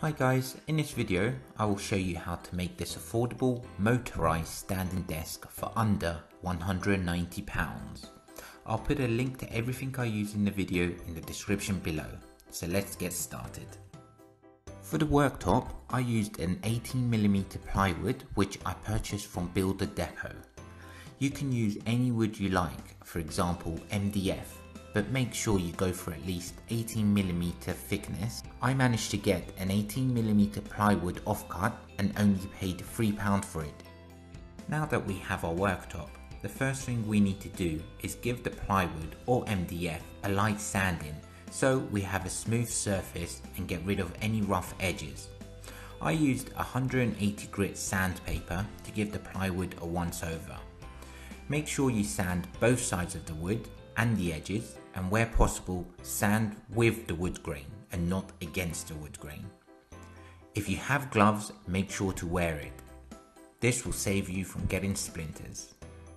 Hi guys, in this video I will show you how to make this affordable motorised standing desk for under £190. I'll put a link to everything I use in the video in the description below, so let's get started. For the worktop I used an 18mm plywood which I purchased from Builder Depot. You can use any wood you like, for example MDF, but make sure you go for at least 18mm thickness. I managed to get an 18mm plywood offcut and only paid £3 for it. Now that we have our worktop, the first thing we need to do is give the plywood or MDF a light sanding so we have a smooth surface and get rid of any rough edges. I used 180 grit sandpaper to give the plywood a once over. Make sure you sand both sides of the wood and the edges, and where possible sand with the wood grain and not against the wood grain. If you have gloves, make sure to wear it. This will save you from getting splinters.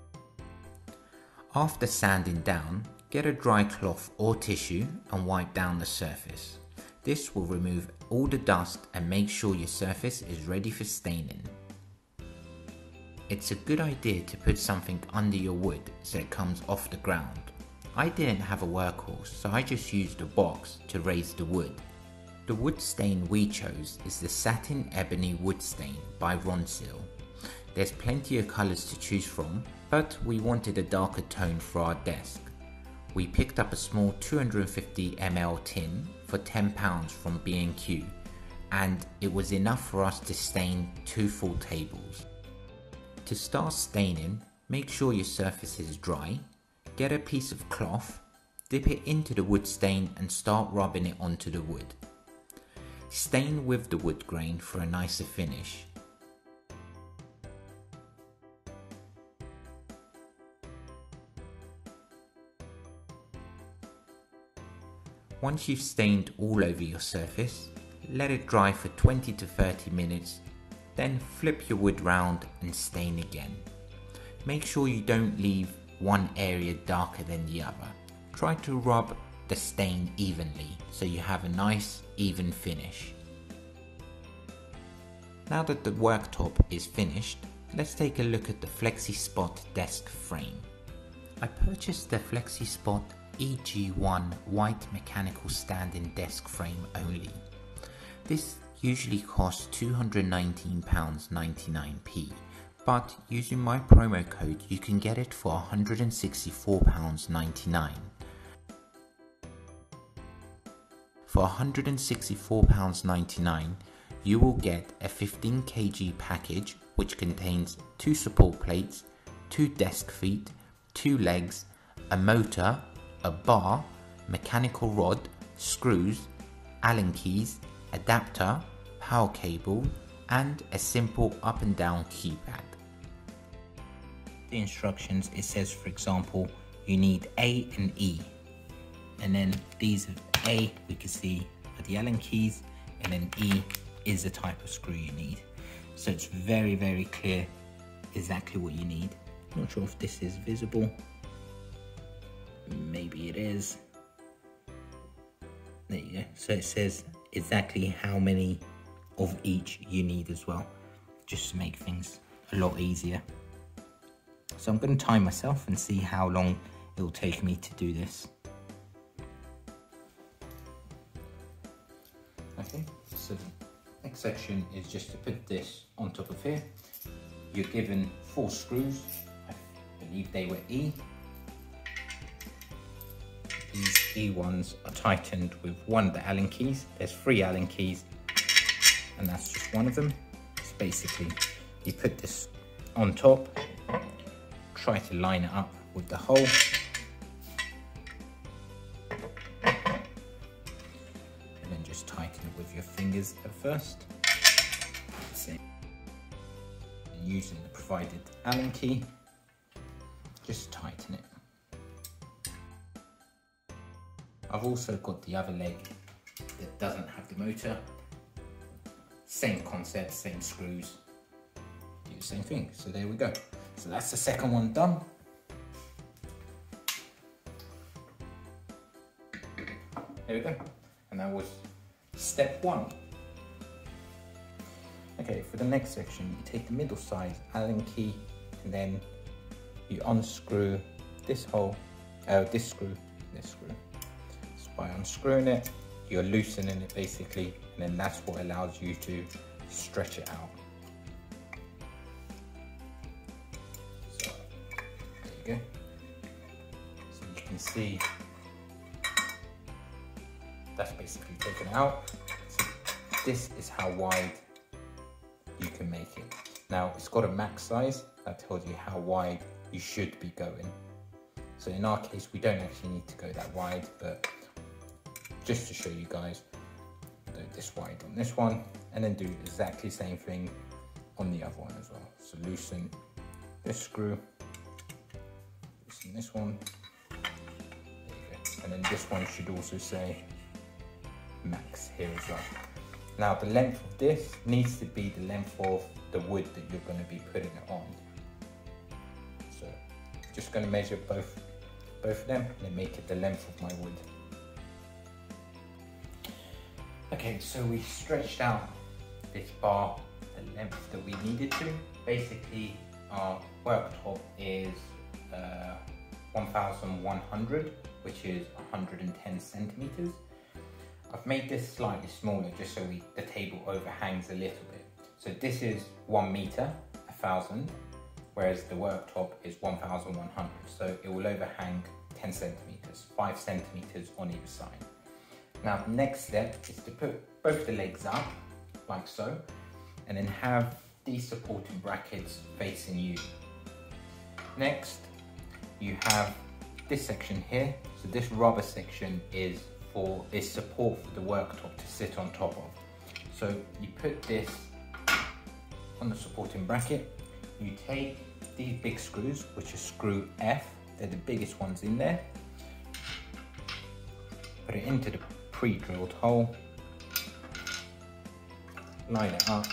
After sanding down, get a dry cloth or tissue and wipe down the surface. This will remove all the dust and make sure your surface is ready for staining. It's a good idea to put something under your wood so it comes off the ground. I didn't have a workhorse, so I just used a box to raise the wood. The wood stain we chose is the Satin Ebony Wood Stain by Ronseal. There's plenty of colours to choose from, but we wanted a darker tone for our desk. We picked up a small 250ml tin for £10 from B&Q, and it was enough for us to stain 2 full tables. To start staining, make sure your surface is dry. Get a piece of cloth, dip it into the wood stain and start rubbing it onto the wood. Stain with the wood grain for a nicer finish. Once you've stained all over your surface, let it dry for 20 to 30 minutes, then flip your wood round and stain again. Make sure you don't leave one area darker than the other. Try to rub the stain evenly so you have a nice even finish. Now that the worktop is finished, let's take a look at the FlexiSpot desk frame. I purchased the FlexiSpot EG1 white mechanical standing desk frame only. This usually costs £219.99p. But using my promo code you can get it for £164.99. For £164.99 you will get a 15 kg package which contains 2 support plates, 2 desk feet, 2 legs, a motor, a bar, mechanical rod, screws, Allen keys, adapter, power cable and a simple up and down keypad. The instructions, it says for example you need A and E, and then these are A we can see are the Allen keys and then E is the type of screw you need. So it's very clear exactly what you need. Not sure if this is visible, maybe it is. There you go. So it says exactly how many of each you need as well, just to make things a lot easier. So I'm going to time myself and see how long it will take me to do this. Okay, so the next section is just to put this on top of here. You're given 4 screws, I believe they were E. These E ones are tightened with one of the Allen keys. There's 3 Allen keys and that's just one of them. It's basically, you put this on top, try to line it up with the hole, and then just tighten it with your fingers at first. And using the provided Allen key, just tighten it. I've also got the other leg that doesn't have the motor. Same concept, same screws, do the same thing. So there we go. So that's the second one done. There we go. And that was step 1. Okay, for the next section, you take the middle size Allen key and then you unscrew this hole, this screw. So by unscrewing it, you're loosening it basically, and then that's what allows you to stretch it out. So there you go. So you can see that's basically taken out. So this is how wide you can make it. Now it's got a max size that tells you how wide you should be going. So in our case, we don't actually need to go that wide, but just to show you guys, do this wide on this one, and then do exactly the same thing on the other one as well. So loosen this screw, loosen this one, there you go. And then this one should also say max here as well. Now the length of this needs to be the length of the wood that you're going to be putting it on. So just going to measure both of them and then make it the length of my wood. Okay, so we stretched out this bar the length that we needed to. Basically our worktop is 1100, which is 110 centimeters. I've made this slightly smaller just so the table overhangs a little bit. So this is 1 meter, 1000, whereas the worktop is 1100. So it will overhang 10 centimeters, 5 centimeters on each side. Now the next step is to put both the legs up, like so, and then have these supporting brackets facing you. Next, you have this section here. So this rubber section is support for the worktop to sit on top of. So you put this on the supporting bracket, you take these big screws, which are screw F, they're the biggest ones in there, put it into the pre-drilled hole, line it up,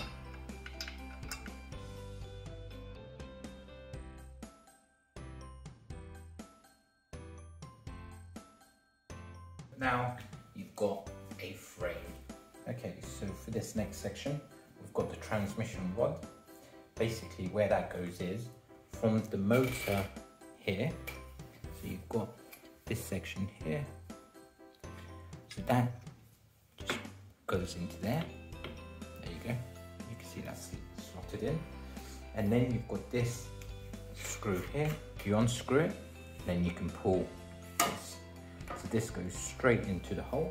now you've got a frame. Okay, so for this next section, we've got the transmission rod. Basically where that goes is from the motor here, so you've got this section here, so that just goes into there, there you go, you can see that's slotted in, and then you've got this screw here, you unscrew it, then you can pull this, so this goes straight into the hole.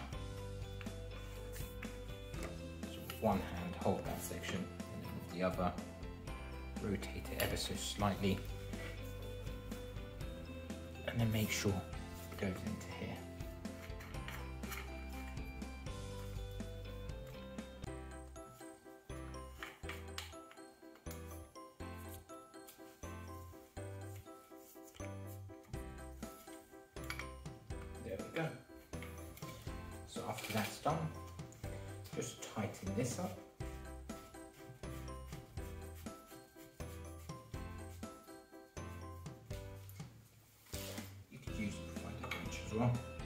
So with one hand hold that section, and then with the other rotate it ever so slightly, and then make sure it goes into here. There we go. So after that's done, just tighten this up. Well.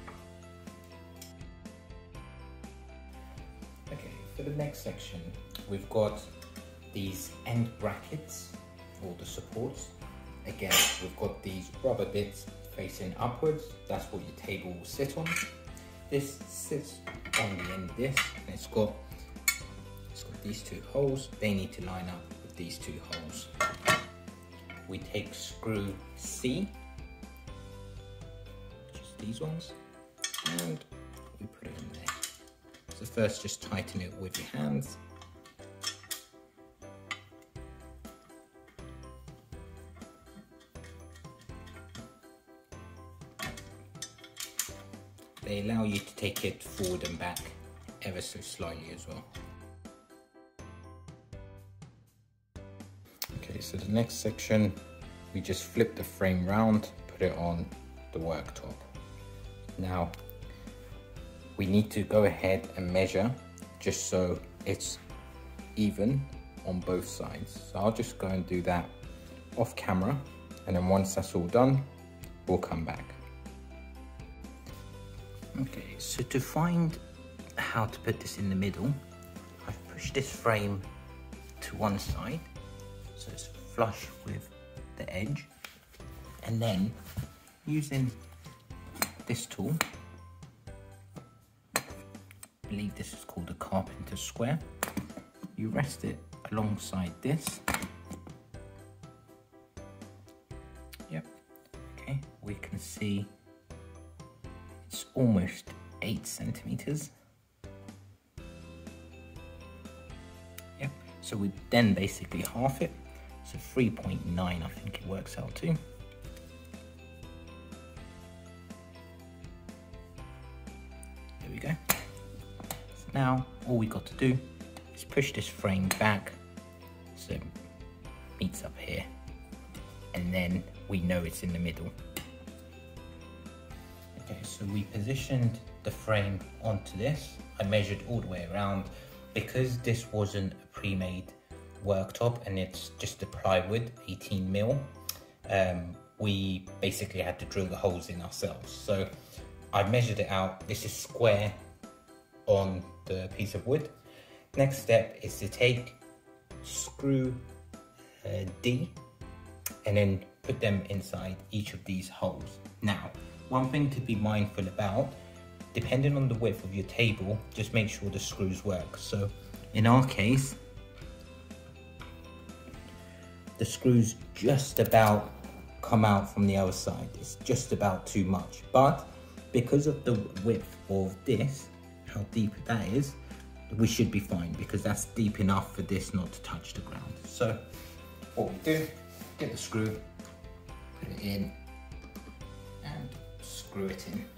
Okay, for the next section, we've got these end brackets, or the supports. Again, we've got these rubber bits facing upwards. That's what your table will sit on. This sits on the end of this, and it's got these two holes. They need to line up with these two holes. We take screw C, these ones, and we put it in there. So first just tighten it with your hands. They allow you to take it forward and back ever so slightly as well. Okay, so the next section, we just flip the frame round, put it on the worktop. Now, we need to go ahead and measure just so it's even on both sides. So I'll just go and do that off camera, and then once that's all done, we'll come back. Okay, so to find how to put this in the middle, I've pushed this frame to one side, so it's flush with the edge. And then using this tool, I believe this is called a carpenter square, you rest it alongside this. Yep, okay, we can see it's almost 8 centimeters. Yep, so we then basically half it, so 3.9 I think it works out to. There we go. So now all we got to do is push this frame back so it meets up here, and then we know it's in the middle. Okay, so we positioned the frame onto this. I measured all the way around. Because this wasn't a pre-made worktop and it's just a plywood 18mm, we basically had to drill the holes in ourselves. So I measured it out. This is square on the piece of wood. Next step is to take screw D and then put them inside each of these holes. Now, one thing to be mindful about, depending on the width of your table, just make sure the screws work. So in our case, the screws just about come out from the other side. It's just about too much. But because of the width of this, how deep that is, we should be fine, because that's deep enough for this not to touch the ground. So what we do, get the screw, put it in, and screw it in.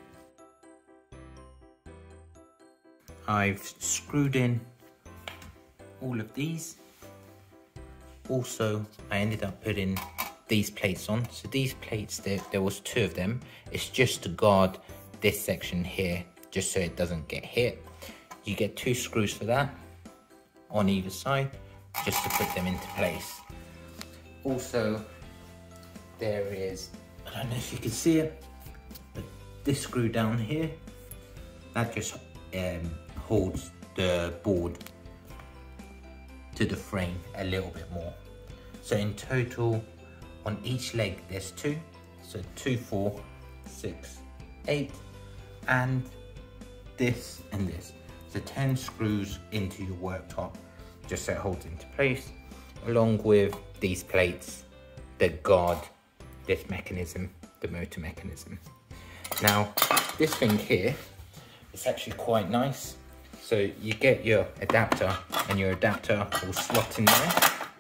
I've screwed in all of these. Also, I ended up putting these plates on. So these plates, there was 2 of them. It's just to guard this section here, just so it doesn't get hit. You get 2 screws for that on either side, just to put them into place. Also, there is, I don't know if you can see it, but this screw down here, that just holds the board to the frame a little bit more. So in total, on each leg there's 2, so 2, 4, 6, 8, and this and this. So 10 screws into your worktop, just so it holds into place, along with these plates that guard this mechanism, the motor mechanism. Now, this thing here, it's actually quite nice. So you get your adapter, and your adapter will slot in there.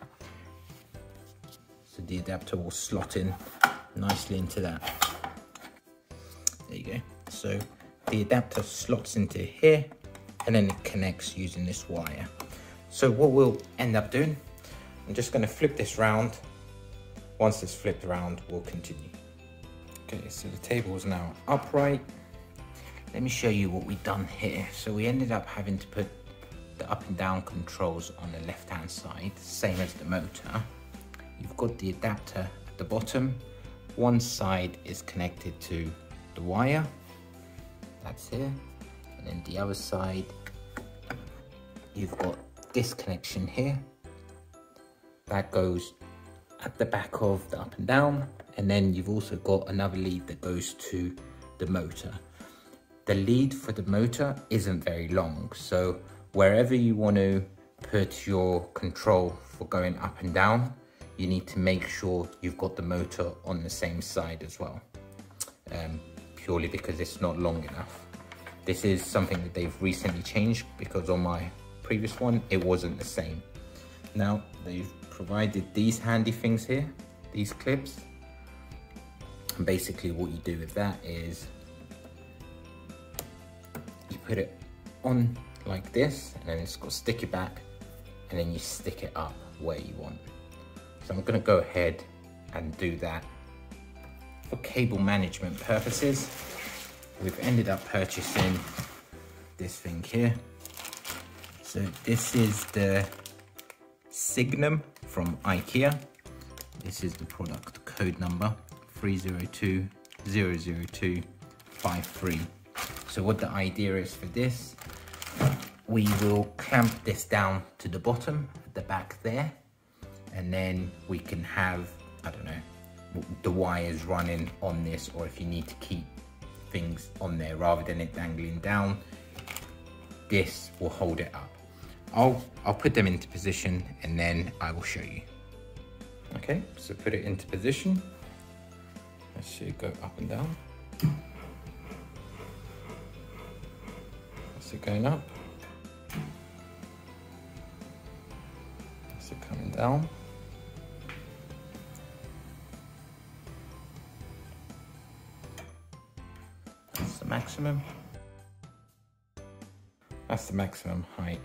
So the adapter will slot in nicely into that. There you go. So the adapter slots into here, and then it connects using this wire. So what we'll end up doing, I'm just going to flip this round. Once it's flipped around, we'll continue. Okay, so the table is now upright. Let me show you what we've done here. So we ended up having to put the up and down controls on the left hand side, same as the motor. You've got the adapter at the bottom. One side is connected to the wire, that's here. And then the other side, you've got this connection here. That goes at the back of the up and down. And then you've also got another lead that goes to the motor. The lead for the motor isn't very long, so wherever you want to put your control for going up and down, you need to make sure you've got the motor on the same side as well, purely because it's not long enough. This is something that they've recently changed, because on my previous one, it wasn't the same. Now, they've provided these handy things here, these clips. And basically what you do with that is you put it on like this, and then it's got sticky back, and then you stick it up where you want. So I'm going to go ahead and do that. For cable management purposes, we've ended up purchasing this thing here. So this is the Signum from IKEA. This is the product code number 30200253. So what the idea is for this, we will clamp this down to the bottom at the back there, and then we can have, I don't know, the wires running on this, or if you need to keep things on there rather than it dangling down, this will hold it up. I'll put them into position and then I will show you. Okay, so put it into position. Let's see it go up and down. Is it going up? Is it coming down? That's the maximum. That's the maximum height.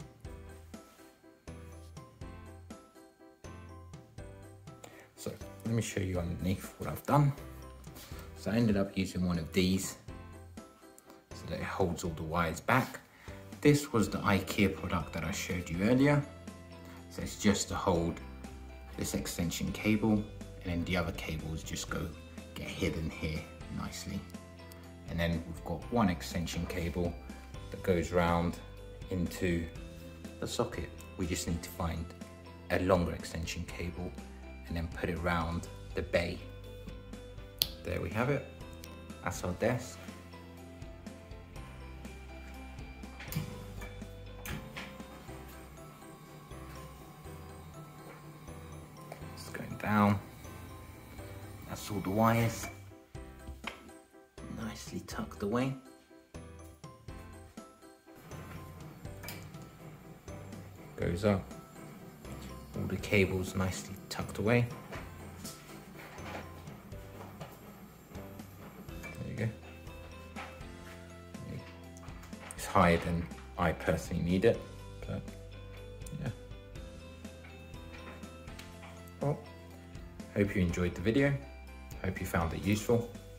So let me show you underneath what I've done. So I ended up using one of these so that it holds all the wires back. This was the IKEA product that I showed you earlier. So it's just to hold this extension cable, and then the other cables just get hidden here nicely. And then we've got one extension cable that goes round into the socket. We just need to find a longer extension cable and then put it round the bay. There we have it. That's our desk. It's going down. That's all the wires. Nicely tucked away. Goes up. All the cables nicely tucked away. There you go. It's higher than I personally need it, but yeah. Well, hope you enjoyed the video. Hope you found it useful.